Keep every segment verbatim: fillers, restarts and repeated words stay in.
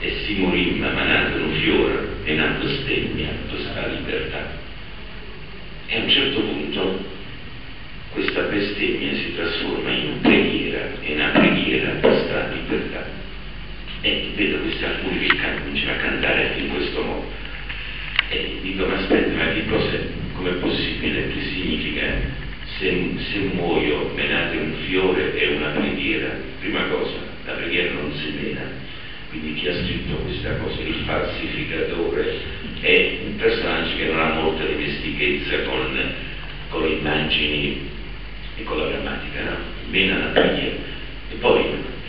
e si morimma, ma nato un fiore e nato stemmia, sta libertà. E a un certo punto questa bestemmia si trasforma in preghiera, e una preghiera sta libertà. E vedo questi alcuni che cominciano a cantare in questo modo. E dico, ma aspetta, ma che cosa, com'è possibile? Che significa? Se, se muoio, menate un fiore e una preghiera. Prima cosa, la preghiera non si mena. Quindi chi ha scritto questa cosa, il falsificatore, è un personaggio che non ha molta dimestichezza con, con le immagini e con la grammatica, no? Mena la preghiera. E poi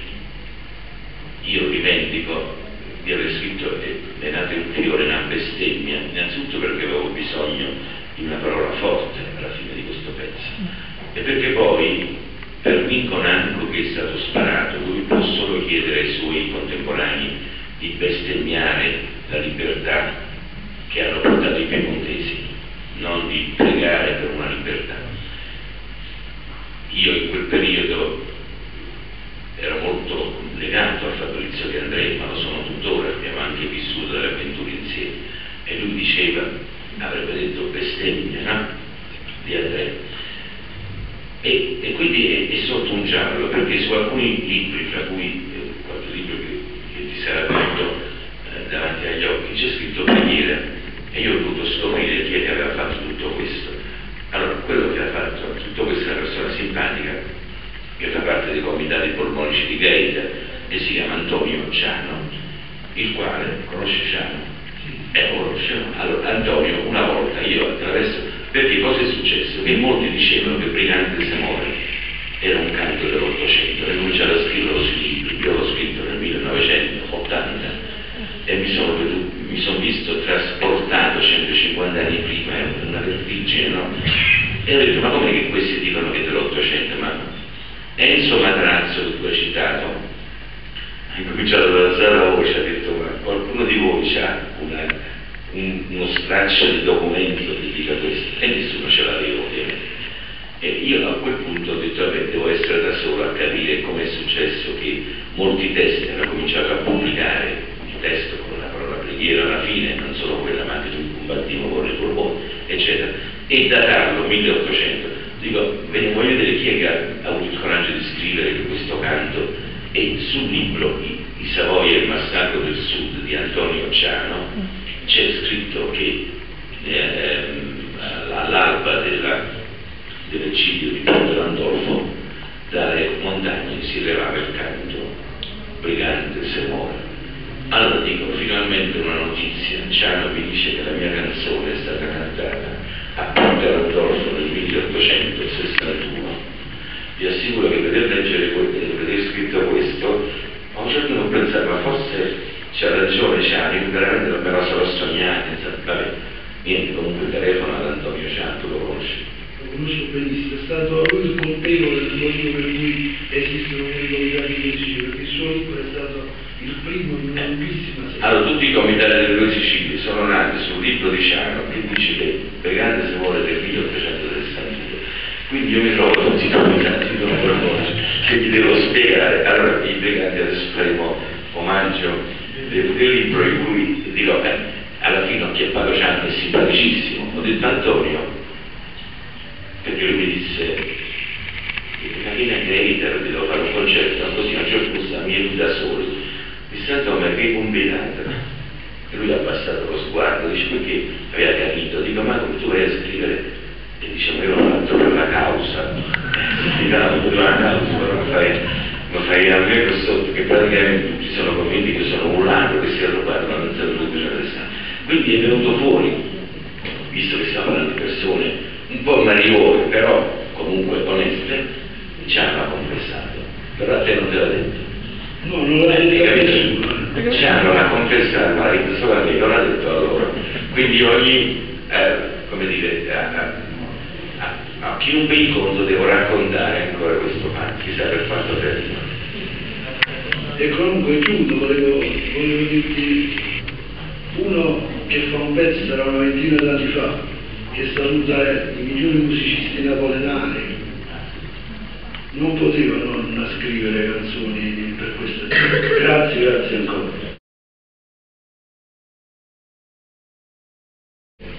io rivendico di aver scritto eh, menate un fiore, una bestemmia, innanzitutto perché avevo bisogno di una parola forte alla fine di questo pezzo, e perché poi per l'inconanco che è stato sparato lui può solo chiedere ai suoi contemporanei di bestemmiare la libertà che hanno portato i piemontesi, non di pregare per una libertà. Io in quel periodo ero molto legato a Fabrizio De André, ma lo sono tuttora, abbiamo anche vissuto delle avventure insieme, e lui diceva, avrebbe detto bestemmia, no? Di André. E, e quindi è, è sotto un giallo, perché su alcuni libri, fra cui eh, qualche libro che, che ti sarà venuto eh, davanti agli occhi, c'è scritto preghiera, e io ho voluto scoprire chi è che aveva fatto tutto questo. Allora, quello che ha fatto tutto questo è una persona simpatica, che fa parte dei comitati polmonici di Gaeta, e si chiama Antonio Ciano, il quale conosce Ciano? Eh, conosce. Allora, Antonio, una volta io attraverso, perché cosa è successo? Che molti dicevano che Brigante Semore era un canto dell'Ottocento, e cominciato a scriverlo sui libri. Io l'ho scritto nel millenovecentottanta e mi sono, veduto, mi sono visto trasportato centocinquanta anni prima, è una vertigine, no? E ho detto, ma come che questi dicono che è dell'Ottocento? Ma Enzo Matrazzo, che tu hai citato, ha incominciato ad alzare la voce, ha detto, ma qualcuno di voi ha una, un, uno straccio di documento che dica questo? E nessuno ce l'aveva, ovviamente. E io a quel punto ho detto, vabbè, devo essere da solo a capire come è successo che molti testi hanno cominciato a pubblicare il testo con la parola preghiera alla fine, non solo quella, ma anche un combattimo con le polmoni, eccetera, e datarlo milleottocento. Dico, voglio vedere chi è che ha avuto il coraggio di scrivere questo canto, e sul libro I, I Savoia e il massacro del Sud di Antonio Ciano c'è scritto che eh, all'alba dell'eccidio di Ponte Landolfo dalle montagne si levava il canto Brigante Semore. Allora dico, finalmente una notizia, Ciano mi dice che la mia canzone è stata cantata a Ponte Landolfo nel milleottocentosessantuno. Vi assicuro che veder leggere, vedere scritto questo, a un certo punto pensavo, ma forse c'ha ragione Ciano, veramente me lo sarò sognato, vabbè, niente, comunque il telefono ad Antonio Ciano, tu lo conosci? Lo conosco benissimo, è stato lui il colpevole del motivo per cui esistono i comitati di Sicilia, perché il suo libro è stato il primo in una lunghissima serie. Allora, tutti i comitati delle due Sicilie sono nati sul libro di Ciano che dice che Brigante Semore del milleottocentosessantuno. Quindi io mi trovo tutti i comitati di Don che gli devo spiegare. Allora, i Briganti adesso faremo omaggio del, del libro in cui dirò, eh, alla fine ho chiappato Ciano, è simpaticissimo. Ho detto Antonio, perché lui mi disse, la fine anche Eiter, devo fare un concerto, così a un certo punto mi ero da soli. Mi sento ma che combinata. E lui ha abbassato lo sguardo, dice, perché aveva capito, dico, ma come tu vai a scrivere? E dice, ma io l'ho fatto per la causa, dico, per la causa, però lo fai, lo fai a me questo, che praticamente tutti sono convinti che sono un ladro che si è rubato una mezz'ora di duecentosessanta. Quindi è venuto fuori, visto che stiamo parlando di persone un po' mariole, però comunque oneste, ci hanno confessato, però a te non te l'ha detto. No, non l'ha detto nessuno. Ci hanno la confessato, ma l'ha detto solo a me, non l'ha detto a loro. Quindi ogni, eh, come dire, a, a, a chiunque incontro devo raccontare ancora questo fatto, chissà per quanto tempo. E comunque chiudo, volevo, volevo dirti, uno che fa un pezzo sarà una ventina d'anni fa, che saluta i migliori musicisti napoletani, non poteva non scrivere canzoni per questa gente. Grazie, grazie ancora.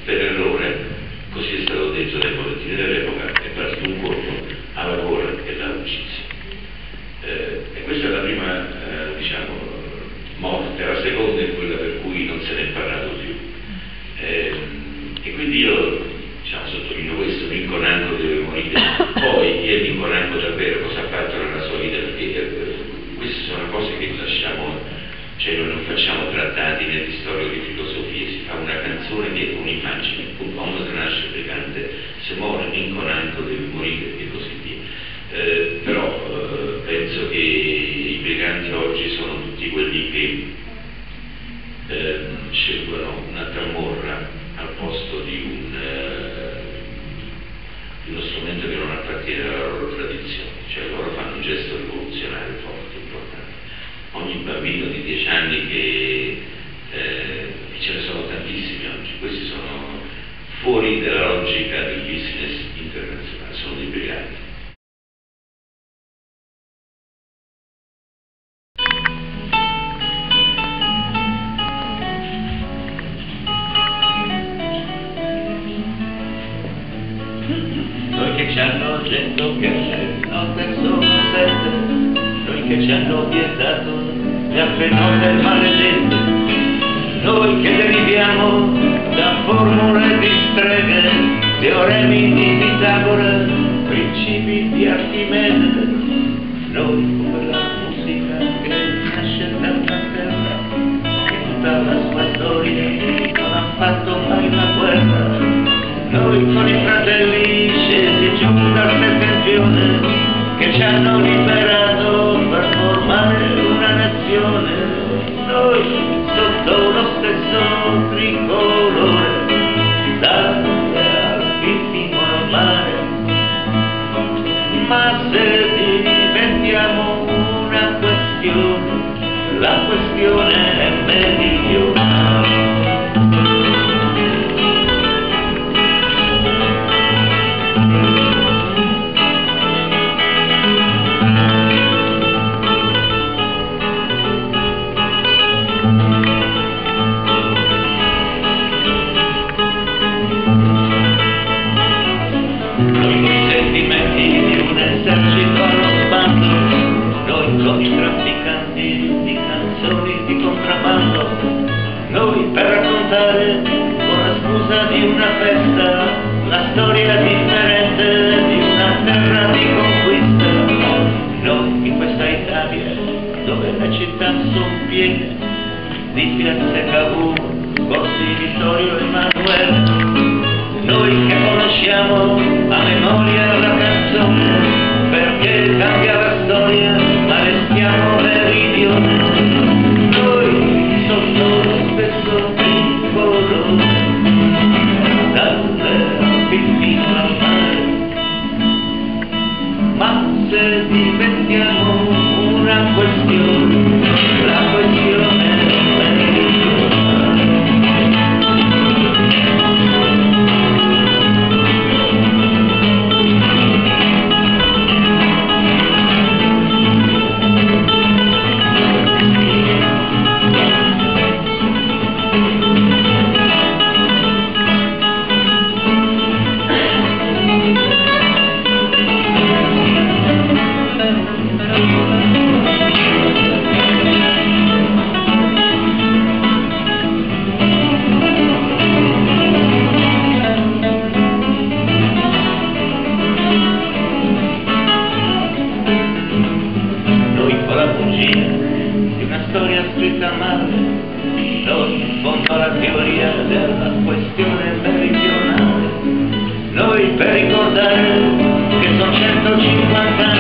per errore, così è stato detto dai bollettini dell'epoca, è partito un colpo alla gola e l'ha ucciso. Eh, e questa è la prima, eh, diciamo, morte. La seconda è quella per cui non se ne è parlato più. Eh, e quindi io, diciamo, sottolineo questo: Rinconanco deve morire. Poi chi è Rinconanco davvero, cosa ha fatto nella sua vita? Perché eh, queste sono cose che lasciamo, cioè noi non facciamo trattati né di storia o di filosofia, si fa una canzone che è un'immagine, un uomo se nasce brigante, se muore Rinconanco deve morire e così via. Eh, però eh, penso che i briganti oggi sono tutti quelli che eh, scelgono una camorra al posto di, un, eh, di uno strumento che non appartiene alla loro tradizione, cioè loro fanno un gesto rivoluzionario forte, importante. Ogni bambino di dieci anni che eh, ce ne sono tantissimi oggi, questi sono fuori dalla logica del business internazionale, sono dei briganti. Noi che ci hanno detto che le notte sono sette, noi che ci hanno vietato le altre note maledette, noi che deriviamo da formule di streghe, teoremi di Pitagora, principi di Archimede, noi come la musica che nasce da una terra che tutta la sua storia non ha fatto mai una guerra. Noi con i fratelli scesi giù dal settentrione che ci hanno liberato per formare una nazione. Noi sotto lo stesso tricolore, dalle Alpi fino al mare. Ma se diventiamo una questione, la questione è meridionale. Noi per raccontare con la scusa di una festa la storia differente di una terra di conquista. Noi in questa Italia dove le città sono piene di piazze Cavour, corsi Vittorio Emanuele, noi che conosciamo a memoria la canzone perché cambia la storia ma restiamo meridione. Noi sotto lo stesso tricolore, dalle Alpi fino al mare. Ma se diventiamo una questione, la questione è meridionale. Di una storia scritta male, noi in fondo alla teoria della questione meridionale, noi per ricordare che sono centocinquanta